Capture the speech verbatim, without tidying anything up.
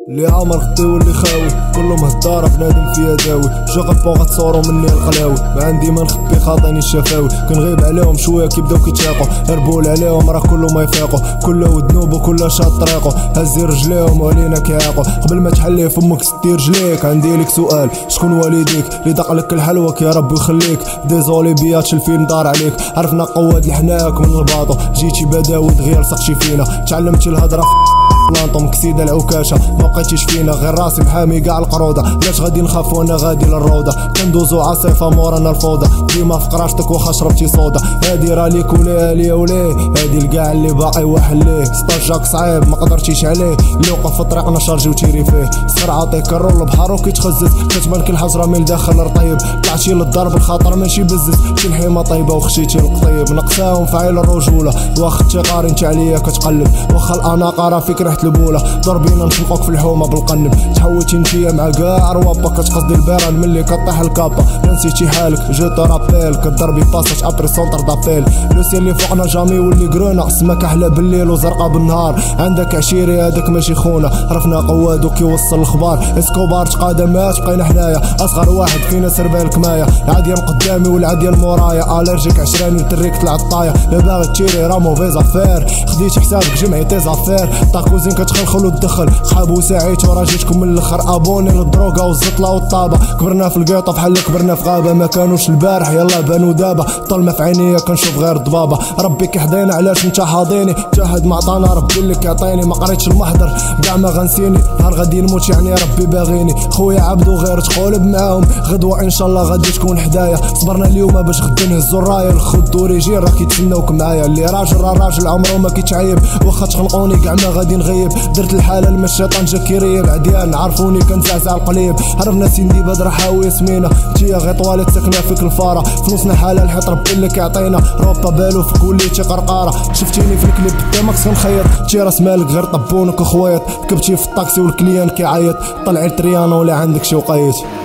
اللي عامر غدي واللي خاوي كله مهدارة بنادم فيها داوي جاغبو غتصورو مني القلاوي ما عندي ما نخبي خاطيني الشفاوي كنغيب عليهم شويه كيبداو كيتشاقو هربول عليهم راه كله ما يفيقو كله ودنوب وكله شاد طريقو هزي رجليهم ولينا كيعاقو قبل ما تحلي فمك سدي رجليك عندي لك سؤال شكون والديك اللي دقلك الحلوك يا ربي يخليك ديزولي بياتش الفيلم دار عليك عرفنا قواد لحناك من الباطو جيتي بداوي دغيا لصقتي فينا تعلمتي الهضره لانطم كسيدة العكاشة ما بقيتيش فينا غير راسي محامي كاع القرودة لاش غادي نخاف وانا غادي للروضة كندوزو عاصفة مورانا الفوضى ديما في قراشتك واخا شربتي صودا هادي راه ليك وليه ليا وليه هادي الكاع اللي باقي واحد ليه ستاجاك صعيب ما قدرتيش عليه اللي وقف في طريقنا شارجي وتيري فيه سرعة عطيك الرول بحر وكيتخزز كتبانك الحجرة من الداخل رطيب طلعتي للضرب الخطر ماشي بزز شي الحيمة طيبة وخشيتي القطيب نقساهم فعيل الرجولة واخا تي قاري انت عليا كتقلب واخا الاناقة راه فيك ريحة البولة ضربينا نشنقوك في الحومه بالقنب تحولتي نتيا مع كاع روابا كتقصدي البيران ملي كطيح الكابا نسيتي حالك جيت رابيل كضربي باساج ابري سونتر دابيل لوسي اللي فوقنا جامي واللي قرونا سماك احلى بالليل وزرقاء بالنهار عندك عشيري هذاك ماشي خونا عرفنا قواد وكيوصل الاخبار اسكوبار تقادمات بقينا حنايا اصغر واحد فينا سربال كمايا العاديان قدامي والعاديان مورايا الرجيك عشراني وتريك طلع الطايه لا باغي تشيري راه موفيز افير خديتي حسابك جمعي تي زافير طاكوزين كتخلخل ودخل خاب وساعيت ورا جيتكم من الاخر ابوني للدروغه والزطله والطابه كبرنا في القيطه بحال كبرنا في غابه ما كانوش البارح يلا بانوا دابا طلمه في عينيا كنشوف غير الضبابه ربي كيحضينا علاش انت حاضيني جاهد ما عطانا ربي اللي كيعطيني ما قريتش المحضر كاع ما غنسيني نهار غادي نموت يعني ربي باغيني خويا عبدو غير تقولب معاهم غدوه ان شاء الله غادي تكون حدايا صبرنا اليوم باش غدا نهزو الرايه الخد وريجين راه كيتسناوك معايا اللي راجل راه راجل عمره ما كيتعيب واخا تخنقوني كاع ما غادي نغيب درت الحاله لما الشيطان جا كيريب عديان عرفوني كنزعزع القليب عرفنا سيندي بدر حاوي سمينا تيا غير طواليت ساكنه فيك الفاره في نصنا حاله الحيط ربي اللي كيعطينا روبا بالو في كليتي قرقاره شفتيني في الكليب تماكس كنخيط تي راس مالك غير طبونك وخويط ركبتي في الطاكسي والكليان كيعيط طلعي التريانو ولا عندك شي وقيت